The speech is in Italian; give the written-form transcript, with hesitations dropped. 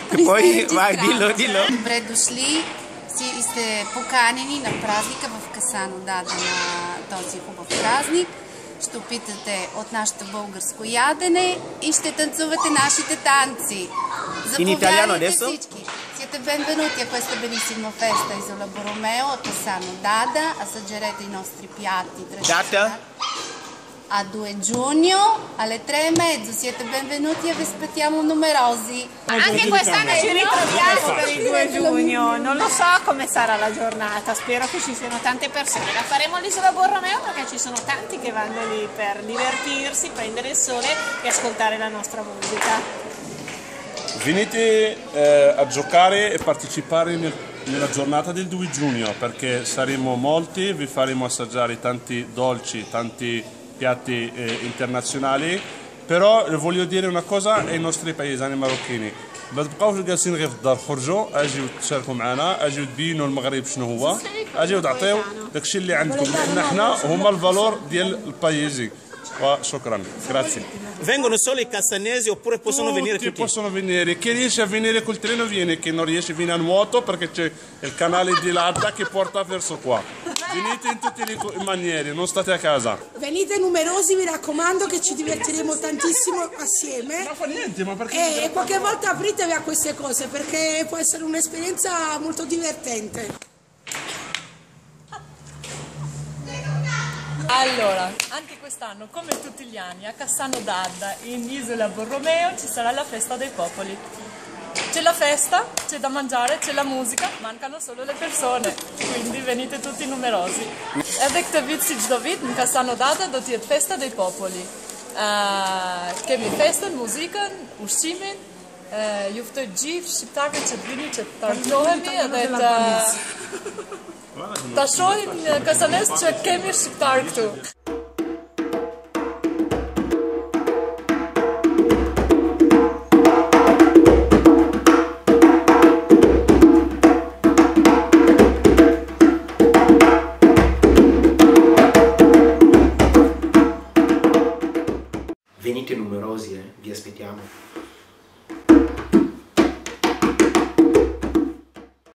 Кой? Вай, дило. Добре дошли, сте поканени на празника в Касано Дада, на този хубав празник. Ще опитате от нашето българско ядене и ще танцувате нашите танци. Заповядайте всички. Siete benvenuti a questa bellissima festa Isola Borromeo a Cassano d'Adda, assaggerete i nostri piatti tradizionali. A 2 giugno alle 3:30, siete benvenuti e vi aspettiamo numerosi. Anche quest'anno ci ritroviamo per il 2 giugno, non lo so come sarà la giornata, spero che ci siano tante persone. La faremo all'Isola Borromeo perché ci sono tanti che vanno lì per divertirsi, prendere il sole e ascoltare la nostra musica. Venite a giocare e partecipare nella giornata del 2 giugno perché saremo molti, vi faremo assaggiare tanti dolci, tanti piatti internazionali, però voglio dire una cosa ai nostri paesani marocchini: ما تبقاوش جالسين غير في الدار، خرجوا اجيو تشاركوا معنا، اجيو تبينوا المغرب شنو هو، اجيو تعطيو داكشي اللي عندكم، لان حنا هما الفالور ديال البايزي. وشكرا، grazie. Vengono solo i cassanesi oppure possono venire tutti? Possono venire, chi riesce a venire col treno viene, chi non riesce viene a nuoto perché c'è il canale di Ladda che porta verso qua. Venite in tutte le maniere, non state a casa. Venite numerosi, mi raccomando, che ci divertiremo tantissimo assieme. Non fa niente, ma perché? E qualche volta apritevi a queste cose perché può essere un'esperienza molto divertente. Allora, anche quest'anno, come tutti gli anni, a Cassano d'Adda, in Isola Borromeo, ci sarà la festa dei popoli. C'è la festa, c'è da mangiare, c'è la musica, mancano solo le persone, quindi venite tutti numerosi. Avec te witzig David, in Cassano d'Adda, do je festa dei popoli. Kemi festen, muziken, ushimin, juftoj gjiv, shqiptarët që të vini që të tartohemi edhe ta shohim kasanes që kemi shqiptar këtu. Venite numerosi, vi aspettiamo.